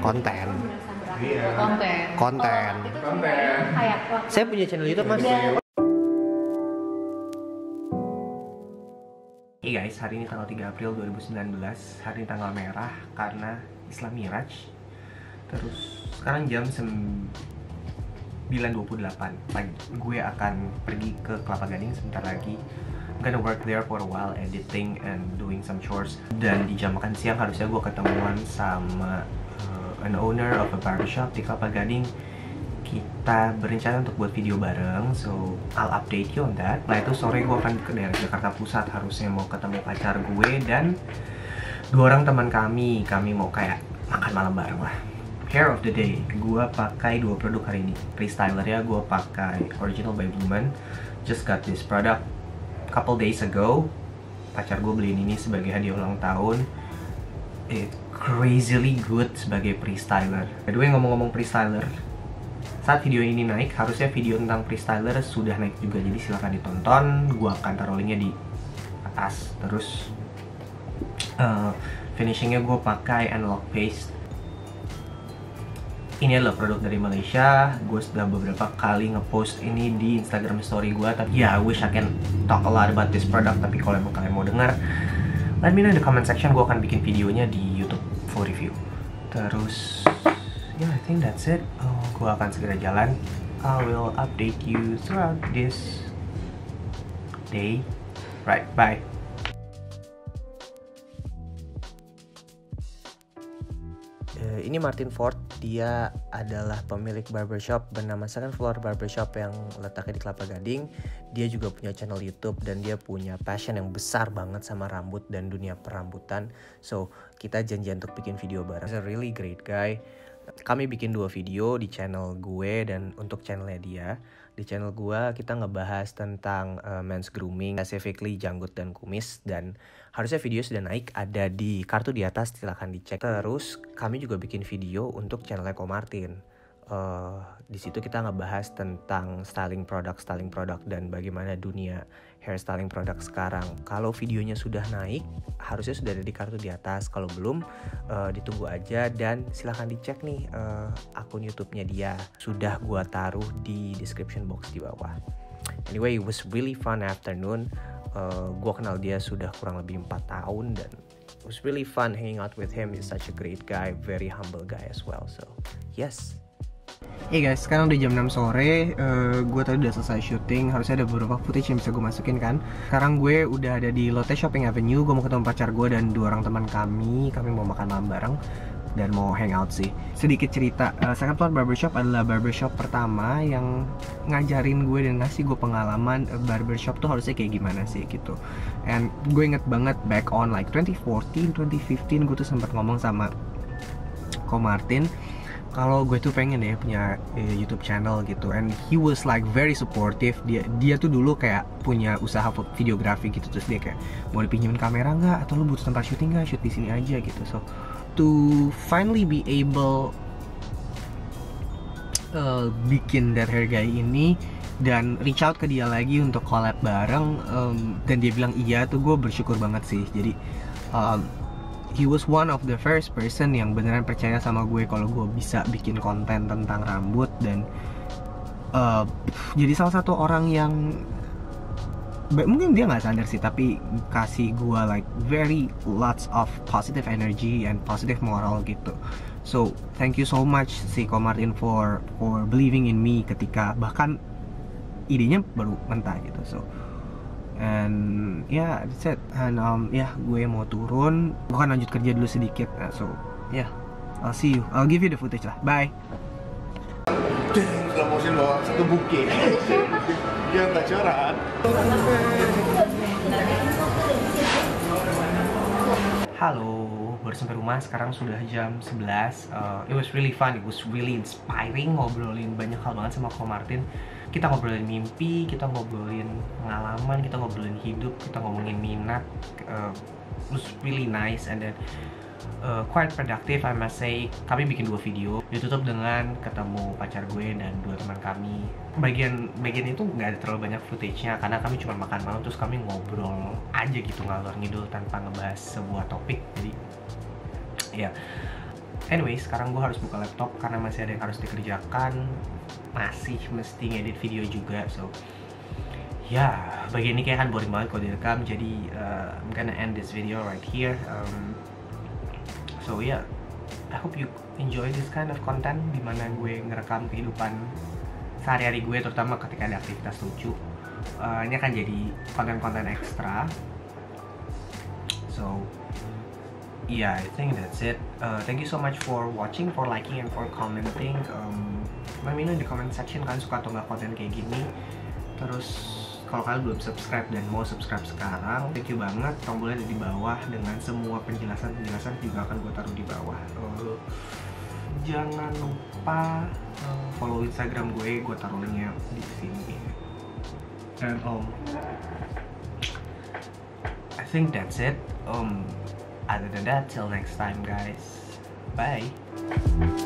konten. Iya. Konten. Kayak Saya punya channel YouTube, Mas. Hey guys, hari ini tanggal 3 April 2019. Hari ini tanggal merah karena Islam Miraj. Terus sekarang jam 9.28 pagi. Gue akan pergi ke Kelapa Gading sebentar lagi. I'm gonna work there for a while, editing and doing some chores. Dan di jam makan siang harusnya gue ketemuan sama an owner of a barbershop di Kelapa Gading. Kita berencana untuk buat video bareng, so I'll update you on that. Nah itu sore gue akan ke daerah Jakarta Pusat, harusnya mau ketemu pacar gue dan 2 orang teman kami mau kayak makan malam bareng lah. Hair of the day, gue pakai 2 produk hari ini. Freestyler ya, gue pakai Original by Blumen. Just got this product couple days ago. Pacar gue beliin ini sebagai hadiah ulang tahun. It crazily good sebagai freestyler. By the way, ngomong-ngomong freestyler, saat video ini naik, harusnya video tentang freestyler sudah naik juga, jadi silahkan ditonton. Gua akan taruh linknya di atas. Terus finishingnya gue pakai analog paste. Ini adalah produk dari Malaysia. Gue sudah beberapa kali ngepost ini di Instagram story gue, tapi ya I wish I can talk a lot about this product. Tapi kalau emang kalian mau dengar, let me know in the comment section. Gue akan bikin videonya di YouTube full review. Terus I think that's it. Gue akan segera jalan. I will update you throughout this day. Right, bye. Ini Martin Ford. Dia adalah pemilik barbershop bernama Second Floor Barbershop yang letaknya di Kelapa Gading. Dia juga punya channel YouTube dan dia punya passion yang besar banget sama rambut dan dunia perambutan. So, kita janjian untuk bikin video bareng. He's a really great guy. Kami bikin 2 video di channel gue dan untuk channelnya dia. Di channel gue kita ngebahas tentang men's grooming, specifically janggut dan kumis. Dan harusnya video sudah naik, ada di kartu di atas, silahkan dicek. Terus kami juga bikin video untuk channelnya Ko Martin. Di situ kita ngebahas tentang styling produk dan bagaimana dunia hairstyling produk sekarang. Kalau videonya sudah naik, harusnya sudah ada di kartu di atas. Kalau belum, ditunggu aja dan silahkan dicek nih akun YouTube-nya dia. Sudah gua taruh di description box di bawah. Anyway, it was really fun afternoon. Gua kenal dia sudah kurang lebih 4 tahun dan it was really fun hanging out with him. He's such a great guy, very humble guy as well. So, yes. Hey guys, sekarang udah jam 6 sore. Gue tadi udah selesai syuting. Harusnya ada beberapa footage yang bisa gue masukin kan. Sekarang gue udah ada di Lotte Shopping Avenue. Gue mau ketemu pacar gue dan 2 orang teman kami. Kami mau makan malam bareng dan mau hangout sih. Sedikit cerita, Second Floor Barbershop adalah barbershop pertama yang ngajarin gue dan ngasih gue pengalaman barbershop tuh harusnya kayak gimana sih gitu. And gue inget banget back on like 2014, 2015 gue tuh sempat ngomong sama Ko Martin kalau gue tuh pengen deh punya YouTube channel gitu, and he was like very supportive. Dia tuh dulu kayak punya usaha videografi gitu, terus dia kayak mau dipinjemin kamera nggak, atau lu butuh tempat syuting nggak, shoot di sini aja gitu. So to finally be able bikin that hair guy ini dan reach out ke dia lagi untuk collab bareng, dan dia bilang iya, tuh gue bersyukur banget sih. Jadi he was one of the first person yang beneran percaya sama gue kalau gue bisa bikin konten tentang rambut, dan jadi salah satu orang yang mungkin dia nggak sadar sih, tapi kasih gue like very lots of positive energy and positive moral gitu. So thank you so much si Ko Martin for believing in me ketika bahkan idenya baru mentah gitu. So and yeah, that's it. And gue mau turun, gue kan lanjut kerja dulu sedikit. So yeah, I'll see you. I'll give you the footage lah. Bye. Slow motion bawa 1 buke. Dia tak corak. Halo, baru sampai rumah. Sekarang sudah jam 11. It was really fun, it was really inspiring. Ngobrolin banyak hal banget sama Ko Martin. Kita ngobrolin mimpi, kita ngobrolin pengalaman, kita ngobrolin hidup, kita ngomongin minat. It was really nice and then quite productive, I must say. Kami bikin 2 video, ditutup dengan ketemu pacar gue dan 2 teman kami. Bagian itu nggak ada terlalu banyak footage-nya karena kami cuma makan malam, terus kami ngobrol aja gitu, ngalor ngidul tanpa ngebahas sebuah topik. Jadi ya Anyway, sekarang gue harus buka laptop karena masih ada yang harus dikerjakan, masih mesti ngedit video juga. So ya, bagian ini kayak kan boring banget kalau direkam, jadi I'm gonna end this video right here. So yeah, I hope you enjoy this kind of content dimana gue ngerekam kehidupan sehari-hari gue, terutama ketika ada aktivitas lucu. Ini akan jadi konten-konten ekstra. So yeah, I think that's it. Thank you so much for watching, for liking, and for commenting. Let me know di comment section kalian suka atau nggak konten kayak gini. Terus kalau kalian belum subscribe dan mau subscribe sekarang, thank you banget. Tombolnya ada di bawah dengan semua penjelasan juga akan gue taruh di bawah. Jangan lupa follow Instagram gue taruh linknya di sini. And I think that's it. Other than that, till next time guys. Bye.